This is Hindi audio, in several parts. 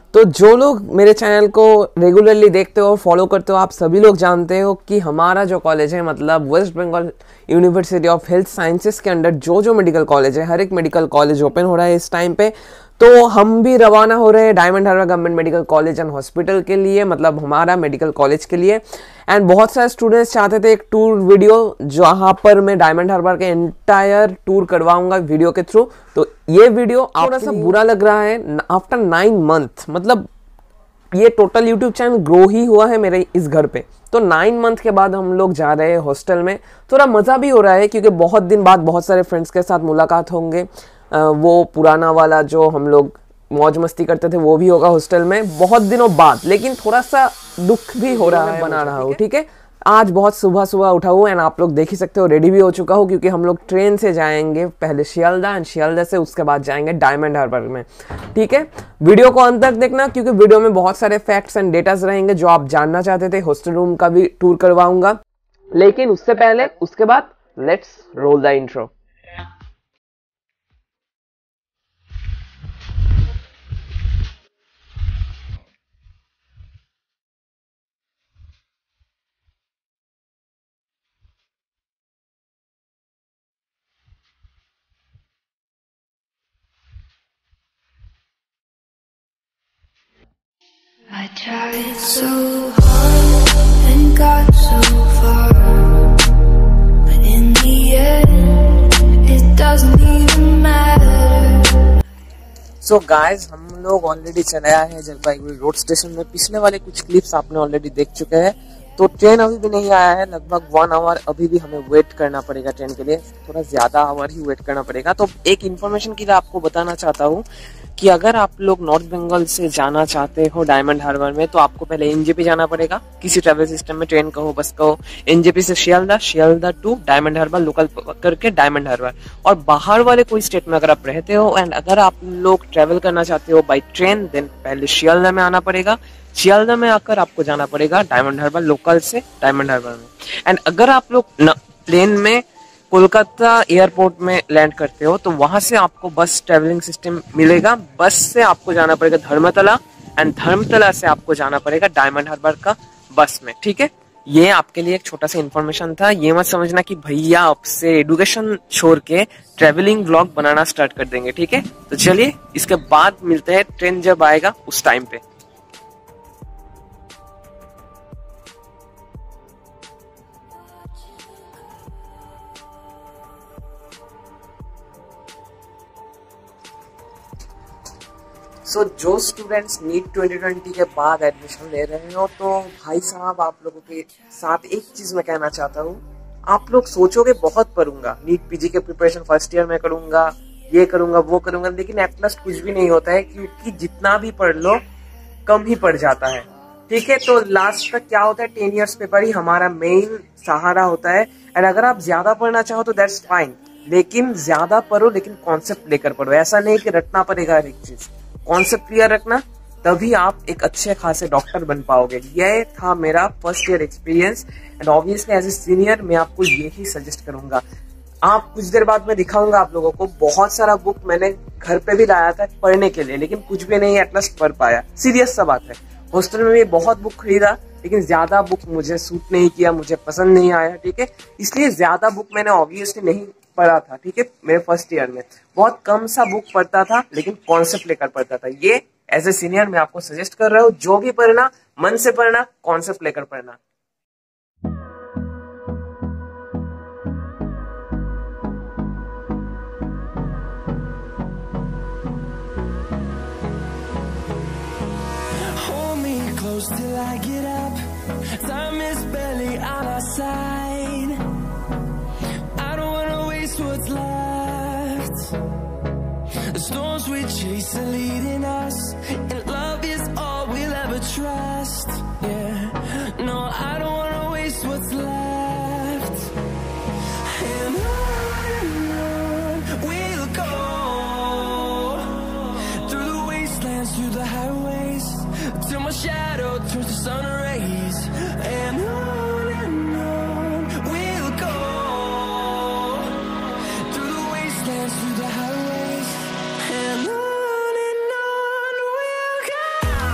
तो जो लोग मेरे चैनल को रेगुलरली देखते हो और फॉलो करते हो, आप सभी लोग जानते हो कि हमारा जो कॉलेज है, मतलब West Bengal University of Health Sciences के अंडर जो मेडिकल कॉलेज है, हर एक मेडिकल कॉलेज ओपन हो रहा है इस टाइम पे। तो हम भी रवाना हो रहे हैं Diamond Harbour government medical college and Hospital के लिए, मतलब हमारा मेडिकल कॉलेज के लिए। एंड बहुत सारे स्टूडेंट्स चाहते थे एक टूर वीडियो, जहाँ पर मैं डायमंड हार्बर के एंटायर टूर करवाऊंगा वीडियो के थ्रू। तो ये वीडियो थोड़ा सा बुरा लग रहा है आफ्टर 9 मंथ, मतलब ये टोटल यूट्यूब चैनल ग्रो ही हुआ है मेरे इस घर पे। तो 9 मंथ के बाद हम लोग जा रहे हैं हॉस्टल में। थोड़ा मज़ा भी हो रहा है क्योंकि बहुत दिन बाद बहुत सारे फ्रेंड्स के साथ मुलाकात होंगे। वो पुराना वाला जो हम लोग मौज मस्ती करते थे वो भी होगा हॉस्टल में बहुत दिनों बाद। लेकिन थोड़ा सा दुख भी हो रहा है, बना रहा हूँ, ठीक है। आज बहुत सुबह उठा हूँ एंड आप लोग देख ही सकते हो रेडी भी हो चुका हूँ, क्योंकि हम लोग ट्रेन से जाएंगे पहले शियालदा एंड शियालदा से उसके बाद जाएंगे डायमंड हार्बर में, ठीक है। वीडियो को अंत तक देखना क्योंकि वीडियो में बहुत सारे फैक्ट्स एंड डेटास रहेंगे जो आप जानना चाहते थे। हॉस्टल रूम का भी टूर करवाऊंगा, लेकिन उससे पहले उसके बाद let's roll the intro. I tried so hard and got so far, but in the end it doesn't even matter. So guys, हम लोग ऑलरेडी चले आए हैं जलपाईगुड़ी रोड स्टेशन में। पिछले वाले कुछ क्लिप्स आपने ऑलरेडी देख चुके हैं। तो ट्रेन अभी भी नहीं आया है, लगभग 1 आवर अभी भी हमें वेट करना पड़ेगा ट्रेन के लिए, थोड़ा ज्यादा आवर ही वेट करना पड़ेगा। तो एक इन्फॉर्मेशन के लिए आपको बताना चाहता हूँ कि अगर आप लोग नॉर्थ बंगाल से जाना चाहते हो डायमंड हार्बर में, तो आपको पहले एनजेपी जाना पड़ेगा, किसी ट्रैवल सिस्टम में, ट्रेन का हो, बस का हो। एनजेपी से शियालदा, शियालदा टू डायमंड हार्बर, लोकल करके डायमंड हार्बर। और बाहर वाले कोई स्टेट में अगर आप रहते हो एंड अगर आप लोग ट्रेवल करना चाहते हो बाई ट्रेन, देन पहले शियालदा में आना पड़ेगा। शियालदा में आकर आपको जाना पड़ेगा डायमंड हार्बर, लोकल से डायमंड हार्बर में। एंड अगर आप लोग प्लेन में कोलकाता एयरपोर्ट में लैंड करते हो तो वहां से आपको बस ट्रेवलिंग सिस्टम मिलेगा। बस से आपको जाना पड़ेगा धर्मतला एंड धर्मतला से आपको जाना पड़ेगा डायमंड हार्बर का बस में, ठीक है। ये आपके लिए एक छोटा सा इन्फॉर्मेशन था। ये मत समझना कि भैया अब से एडुकेशन छोड़ के ट्रेवलिंग व्लॉग बनाना स्टार्ट कर देंगे, ठीक है। तो चलिए इसके बाद मिलते हैं ट्रेन जब आएगा उस टाइम पे। सो जो स्टूडेंट्स नीट 2020 के बाद एडमिशन ले रहे हो, तो भाई साहब आप लोगों के साथ एक चीज मैं कहना चाहता हूँ। आप लोग सोचोगे बहुत पढ़ूंगा, नीट पीजी के प्रिपरेशन फर्स्ट ईयर में करूंगा, ये करूंगा वो करूंगा, लेकिन एट लास्ट कुछ भी नहीं होता है, क्योंकि जितना भी पढ़ लो कम ही पड़ जाता है, ठीक है। तो लास्ट तक क्या होता है, 10 ईयर्स पेपर ही हमारा मेन सहारा होता है। एंड अगर आप ज्यादा पढ़ना चाहो तो दैट्स फाइन, लेकिन ज्यादा पढ़ो, लेकिन कॉन्सेप्ट लेकर पढ़ो। ऐसा नहीं कि रटना पड़ेगा हर एक चीज, कॉन्सेप्ट क्लियर रखना, तभी आप एक अच्छे खासे डॉक्टर बन पाओगे। यह था मेरा first year experience and obviously as a senior मैं आपको यही सजेस्ट करूंगा। आप कुछ देर बाद मैं दिखाऊंगा आप लोगों को, बहुत सारा बुक मैंने घर पे भी लाया था पढ़ने के लिए, लेकिन कुछ भी नहीं एटलास्ट पढ़ पाया। सीरियस सा बात है। हॉस्टल में भी बहुत बुक खरीदा, लेकिन ज्यादा बुक मुझे सूट नहीं किया, मुझे पसंद नहीं आया, ठीक है। इसलिए ज्यादा बुक मैंने ऑब्वियसली नहीं पढ़ा था, ठीक है। मेरे फर्स्ट ईयर में बहुत कम सा बुक पढ़ता था, लेकिन कॉन्सेप्ट लेकर पढ़ता था। ये एज ए सीनियर मैं आपको सजेस्ट कर रहा हूँ, जो भी पढ़ना मन से पढ़ना, कॉन्सेप्ट लेकर पढ़ना। Till I get up, time is barely on our side. I don't wanna waste what's left. The storms we chase are leading us, and love is all we'll ever trust. Yeah, no, I don't wanna waste what's left. And on we'll go, through the wastelands, through the highways, till my shadow turns to sun rays. And on we'll go, through the wastelands, through the highways. And on we'll go.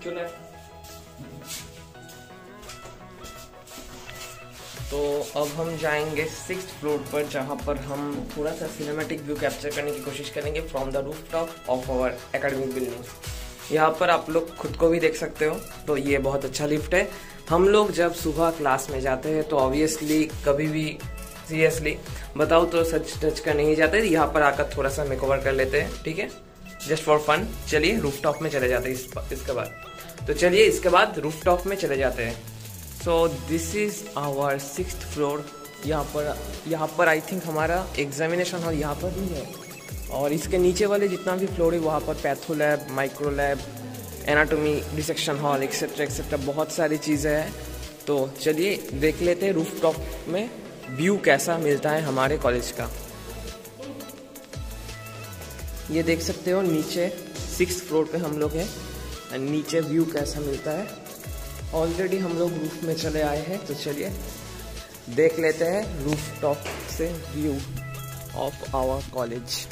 चले। तो अब हम जाएंगे 6th फ्लोर पर, जहाँ पर हम थोड़ा सा सिनेमैटिक व्यू कैप्चर करने की कोशिश करेंगे from the rooftop of our academic building. यहाँ पर आप लोग खुद को भी देख सकते हो। तो ये बहुत अच्छा लिफ्ट है। हम लोग जब सुबह क्लास में जाते हैं तो ऑब्वियसली कभी भी सीरियसली बताओ तो सच टच का नहीं जाते, यहाँ पर आकर थोड़ा सा मेकओवर कर लेते हैं, ठीक है, जस्ट फॉर फन। चलिए रूफटॉप में चले जाते हैं इसके बाद। तो चलिए इसके बाद रूफटॉप में चले जाते हैं। So this is our 6th floor. यहाँ पर आई थिंक हमारा एग्जामिनेशन हॉल यहाँ पर ही है, और इसके नीचे वाले जितना भी फ्लोर है वहाँ पर patho lab, micro lab, anatomy, dissection hall, etcetera etcetera बहुत सारी चीज़ें हैं। तो चलिए देख लेते हैं रूफटॉप में व्यू कैसा मिलता है हमारे कॉलेज का। ये देख सकते हो नीचे 6th फ्लोर पे हम लोग हैं, नीचे व्यू कैसा मिलता है। ऑलरेडी हम लोग रूफ में चले आए हैं, तो चलिए देख लेते हैं रूफटॉप से व्यू ऑफ आवर कॉलेज।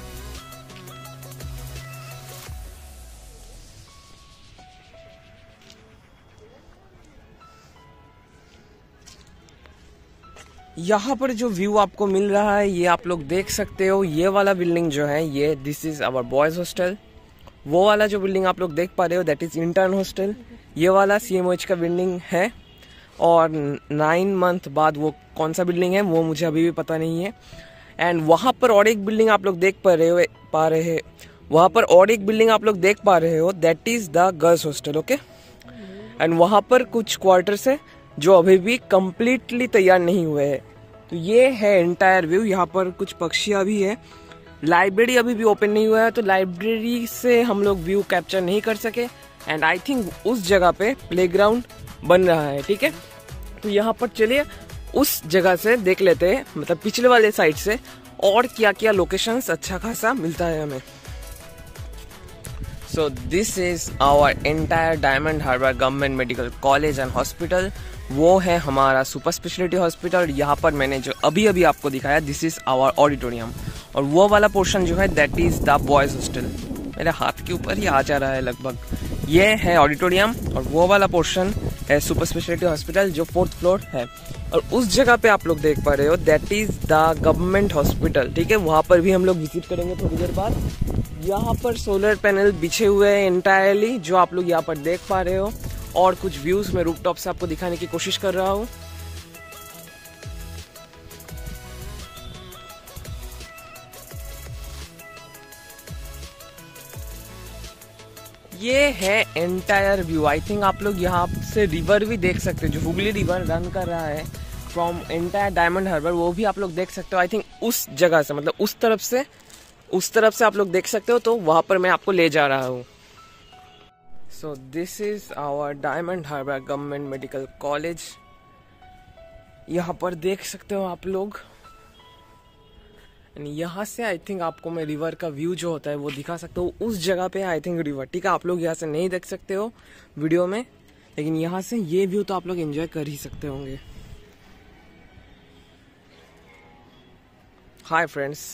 यहाँ पर जो व्यू आपको मिल रहा है ये आप लोग देख सकते हो। ये वाला बिल्डिंग जो है ये this is our boys hostel. वो वाला जो बिल्डिंग आप लोग देख पा रहे हो दैट इज इंटर्न हॉस्टल। ये वाला CMOH का बिल्डिंग है, और 9 मंथ बाद वो कौन सा बिल्डिंग है वो मुझे अभी भी पता नहीं है। एंड वहाँ पर और एक बिल्डिंग आप लोग देख पा रहे हो that is the girls hostel, okay. And वहाँ पर कुछ क्वार्टर्स है जो अभी भी कंप्लीटली तैयार नहीं हुए हैं। तो ये है एंटायर व्यू। यहाँ पर कुछ पक्षियाँ भी है। लाइब्रेरी अभी भी ओपन नहीं हुआ है, तो लाइब्रेरी से हम लोग व्यू कैप्चर नहीं कर सके। एंड आई थिंक उस जगह पे प्लेग्राउंड बन रहा है, ठीक है। तो यहाँ पर चलिए उस जगह से देख लेते हैं, मतलब पिछले वाले साइड से और क्या क्या लोकेशंस अच्छा खासा मिलता है हमें। So this is our entire Diamond Harbour government medical college and hospital. वो है हमारा सुपर स्पेशलिटी हॉस्पिटल। यहाँ पर मैंने जो अभी अभी आपको दिखाया दिस इज आवर ऑडिटोरियम, और वो वाला पोर्शन जो है that is the boys hostel. मेरे हाथ के ऊपर ही आ जा रहा है लगभग। ये है ऑडिटोरियम, और वो वाला पोर्शन है सुपर स्पेशलिटी हॉस्पिटल जो 4th फ्लोर है। और उस जगह पे आप लोग देख पा रहे हो that is the government hospital, ठीक है। वहाँ पर भी हम लोग विजिट करेंगे थोड़ी देर बाद। यहाँ पर सोलर पैनल बिछे हुए हैं एंटायरली, जो आप लोग यहाँ पर देख पा रहे हो। और कुछ व्यूज मैं रूफटॉप से आपको दिखाने की कोशिश कर रहा हूँ। ये है एंटायर व्यू। आई थिंक आप लोग यहाँ से रिवर भी देख सकते हो, जो हुगली रिवर रन कर रहा है फ्रॉम एंटायर डायमंड हार्बर, वो भी आप लोग देख सकते हो। आई थिंक उस जगह से, मतलब उस तरफ से आप लोग देख सकते हो। तो वहां पर मैं आपको ले जा रहा हूँ। So this is our Diamond Harbour government medical college. यहाँ पर देख सकते हो आप लोग। यहाँ से आई थिंक आपको मैं रिवर का व्यू जो होता है वो दिखा सकता हूँ। उस जगह पे आई थिंक रिवर, ठीक है। आप लोग यहाँ से नहीं देख सकते हो वीडियो में, लेकिन यहाँ से ये व्यू तो आप लोग एंजॉय कर ही सकते होंगे। हाय फ्रेंड्स,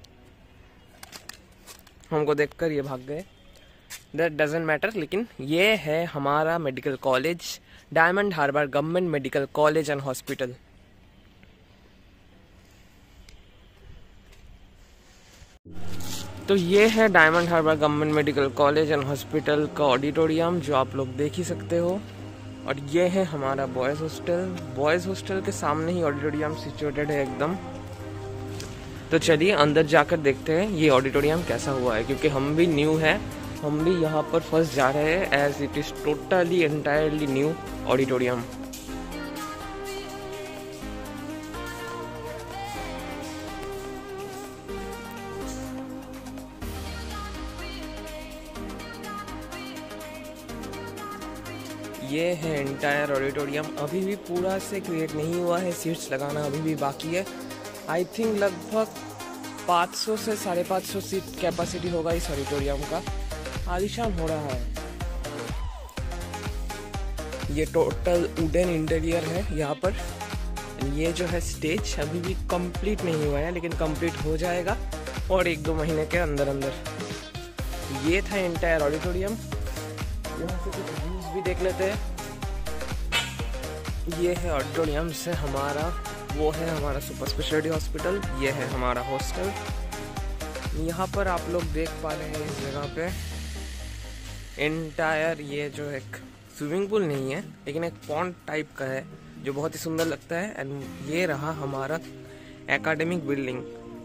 हमको देखकर ये भाग गए, दैट डजंट मैटर। लेकिन ये है हमारा medical college, Diamond Harbour government medical college and hospital. तो ये है Diamond Harbour government medical college and hospital का ऑडिटोरियम, जो आप लोग देख ही सकते हो। और ये है हमारा बॉयज़ हॉस्टल। बॉयज़ हॉस्टल के सामने ही ऑडिटोरियम सिचुएटेड है एकदम। तो चलिए अंदर जाकर देखते हैं ये ऑडिटोरियम कैसा हुआ है, क्योंकि हम भी न्यू हैं, हम भी यहाँ पर फर्स्ट जा रहे हैं, as it is totally entirely new auditorium. ये है एंटायर ऑडिटोरियम। अभी भी पूरा से क्रिएट नहीं हुआ है, सीट्स लगाना अभी भी बाकी है। आई थिंक लगभग 500 से 550 सीट कैपेसिटी होगा इस ऑडिटोरियम का। आलीशान हो रहा है। ये टोटल वुडन इंटीरियर है यहाँ पर। ये जो है स्टेज अभी भी कंप्लीट नहीं हुआ है, लेकिन कंप्लीट हो जाएगा और 1-2 महीने के अंदर अंदर। ये था एंटायर ऑडिटोरियम। यहाँ से कुछ व्यूज भी देख लेते हैं। ये है ऑडिटोरियम से हमारा, वो है हमारा सुपर स्पेशलिटी हॉस्पिटल, ये है हमारा हॉस्टल। यहाँ पर आप लोग देख पा रहे हैं इस जगह पे एंटायर, ये जो एक स्विमिंग पूल नहीं है लेकिन एक पॉन्ड टाइप का है जो बहुत ही सुंदर लगता है। एंड ये रहा हमारा academic building.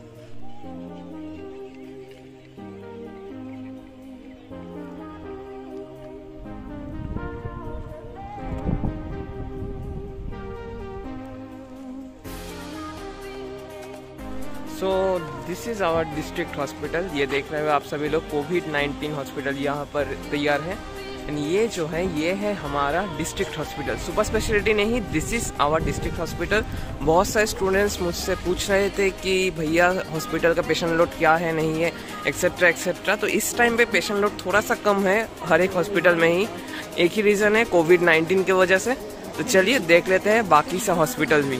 So this is our district hospital. ये देख रहे हो आप सभी लोग, कोविड-19 हॉस्पिटल यहाँ पर तैयार है। एंड ये जो है ये है हमारा डिस्ट्रिक्ट हॉस्पिटल, सुपर स्पेशलिटी नहीं, this is our district hospital. बहुत सारे स्टूडेंट्स मुझसे पूछ रहे थे कि भैया हॉस्पिटल का पेशेंट लोड क्या है, नहीं है, एक्सेट्रा एक्सेट्रा। तो इस टाइम पे पेशेंट लोड थोड़ा सा कम है हर एक हॉस्पिटल में ही। एक ही रीज़न है, कोविड-19 की वजह से। तो चलिए देख लेते हैं बाकी सा हॉस्पिटल भी।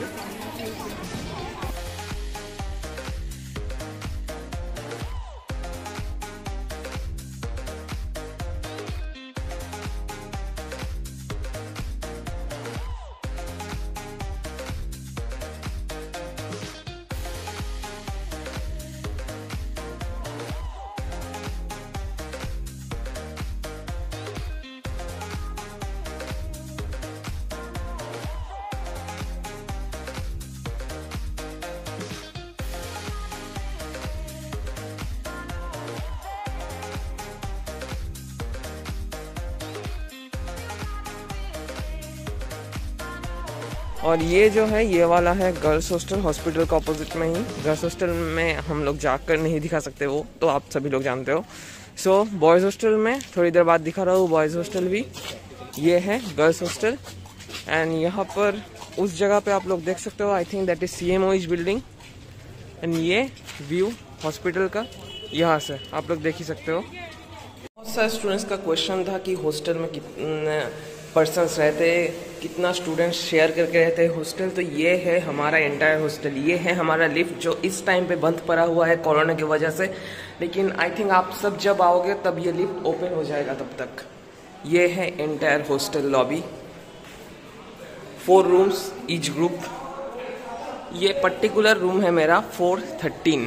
और ये जो है ये वाला है गर्ल्स हॉस्टल, हॉस्पिटल का ऑपोजिट में ही। गर्ल्स हॉस्टल में हम लोग जाकर नहीं दिखा सकते, वो तो आप सभी लोग जानते हो। सो बॉयज़ हॉस्टल में थोड़ी देर बाद दिखा रहा हूँ, बॉयज़ हॉस्टल भी। ये है गर्ल्स हॉस्टल। एंड यहाँ पर उस जगह पे आप लोग देख सकते हो, I think that is CMOH building. And ये व्यू हॉस्पिटल का यहाँ से आप लोग देख ही सकते हो। बहुत सारे स्टूडेंट्स का क्वेश्चन था कि हॉस्टल में कितने पर्सन्स रहते, कितना स्टूडेंट्स शेयर करके रहते हैं हॉस्टल। तो ये है हमारा एंटायर हॉस्टल। ये है हमारा लिफ्ट जो इस टाइम पे बंद पड़ा हुआ है कोरोना की वजह से, लेकिन आई थिंक आप सब जब आओगे तब ये लिफ्ट ओपन हो जाएगा तब तक। ये है entire hostel lobby, 4 rooms each group. ये पर्टिकुलर रूम है मेरा 413।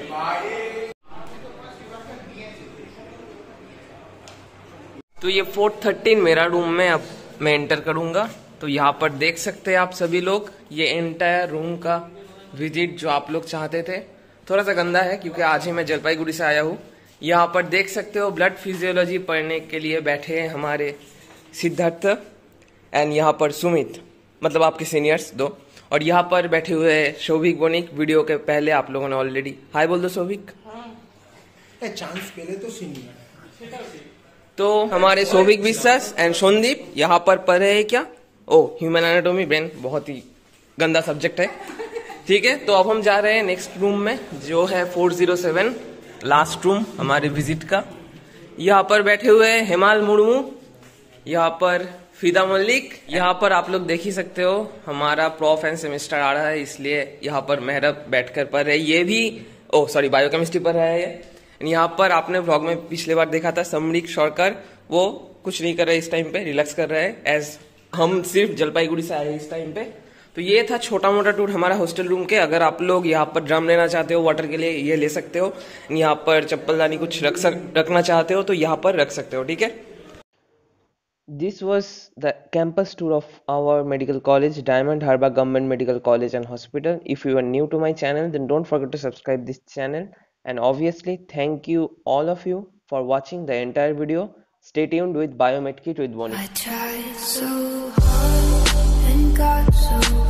तो ये 413 मेरा रूम में अब मैं एंटर करूंगा। तो यहाँ पर देख सकते हैं आप सभी लोग, ये एंटायर रूम का विजिट जो आप लोग चाहते थे। थोड़ा सा गंदा है क्योंकि आज ही मैं जलपाईगुड़ी से आया हूँ। यहाँ पर देख सकते हो ब्लड फिजियोलॉजी पढ़ने के लिए बैठे हैं हमारे सिद्धार्थ एंड यहाँ पर सुमित, मतलब आपके सीनियर्स 2। और यहाँ पर बैठे हुए हैं शोभिक बोनिक। वीडियो के पहले आप लोगों ने ऑलरेडी हाय बोल दो शोभिक। चांस पहले तो सीनियर। तो हमारे शोभिक विश्वास एंड सोनदीप यहाँ पर पढ़े हैं क्या, ह्यूमन एनाटॉमी ब्रेन, बहुत ही गंदा सब्जेक्ट है। ठीक है, तो अब हम जा रहे हैं नेक्स्ट रूम में जो है 407, लास्ट रूम हमारे विजिट का। यहाँ पर बैठे हुए हैं हेमाल मुर्मू, यहाँ पर फिदा मल्लिक। यहाँ पर आप लोग देख ही सकते हो हमारा प्रोफ एंड सेमेस्टर आ रहा है, इसलिए यहाँ पर मेहरब बैठकर पढ़ रहे। ये भी बायोकेमिस्ट्री पढ़ रहा है। यहाँ पर आपने व्लॉग में पिछले बार देखा था समरीक शौरकर, वो कुछ नहीं कर रहे इस टाइम पे, रिलैक्स कर रहे हैं। एज हम सिर्फ जलपाईगुड़ी से आए हैं इस टाइम पे। तो ये था छोटा मोटा टूर हमारा हॉस्टल रूम के। अगर आप लोग यहाँ पर ड्रम लेना चाहते हो वाटर के लिए, ये ले सकते हो। यहाँ पर चप्पलदानी कुछ रखना चाहते हो तो यहाँ पर रख सकते हो। ठीक है, this was the campus tour of our medical college, Diamond Harbour government medical college and hospital. If you are new to my channel then don't forget to subscribe this channel, and obviously thank you all of you for watching the entire video. Stay tuned with Biomedkit with Bonnie. I tried so hard and got so